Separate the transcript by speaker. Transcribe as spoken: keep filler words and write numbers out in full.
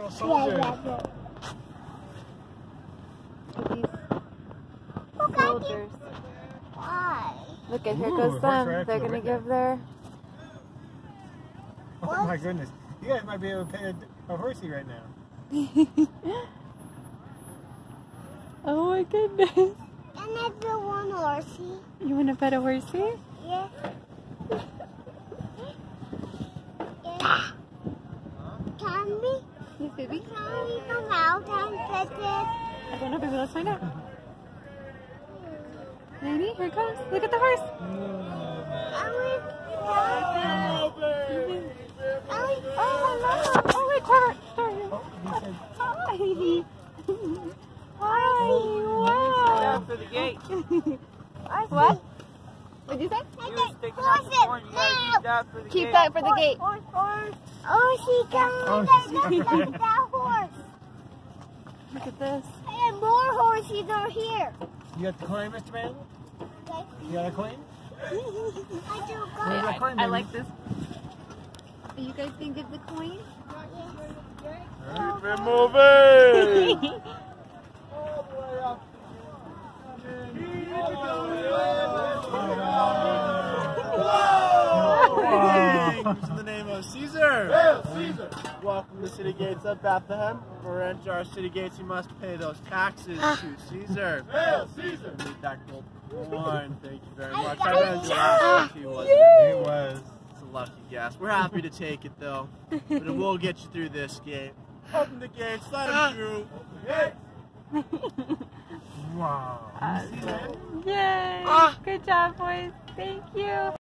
Speaker 1: little soldier.
Speaker 2: Soldiers.
Speaker 3: Why?
Speaker 2: Look at here
Speaker 1: Ooh,
Speaker 2: goes
Speaker 1: horse
Speaker 2: them.
Speaker 1: ride
Speaker 2: They're
Speaker 1: to the
Speaker 2: gonna
Speaker 1: window.
Speaker 2: give their.
Speaker 1: Oh my goodness. You guys might be able to pay a, a horsey right now.
Speaker 2: Oh my goodness.
Speaker 3: Can I do one horsey?
Speaker 2: You wanna pet a horsey?
Speaker 3: Yeah. Yeah. Can we?
Speaker 2: Yes, baby.
Speaker 3: Can we come out and pet it?
Speaker 2: I don't know, baby. Let's find out. Ready? Here it comes. Look at the horse.
Speaker 3: Can we?
Speaker 2: Oh, hello. Oh, wait, Trevor.
Speaker 1: Oh,
Speaker 2: Hi. Hi. Wow.
Speaker 4: For the gate.
Speaker 2: What? What'd you say?
Speaker 4: You were sticking out the horn. You gotta keep that for the
Speaker 2: Keep
Speaker 4: gate.
Speaker 2: that for the gate.
Speaker 3: Horse, horse. Oh, she got
Speaker 1: Oh, she's
Speaker 3: look at that horse.
Speaker 2: Look at this.
Speaker 3: And more horses are here.
Speaker 1: You got the coin, Mister Man?
Speaker 3: Okay.
Speaker 1: You got a coin?
Speaker 3: I do
Speaker 1: Where's
Speaker 3: got
Speaker 1: that coin,
Speaker 2: I
Speaker 1: baby?
Speaker 2: like this. You guys can give the coin?
Speaker 4: Keep it moving.
Speaker 5: In the name of Caesar. Hail Caesar. Welcome to City Gates of Bethlehem. For enter our city gates, you must pay those taxes to Caesar. Hail Caesar. Need that gold coin. Thank you very much. I bet it's the last one, wasn't it?
Speaker 1: It was.
Speaker 5: It's a lucky guess. We're happy to take it though, but it will get you through this gate. Open the gates. Let him through.
Speaker 1: Wow.
Speaker 2: Awesome. Yay! Good job, boys. Thank you.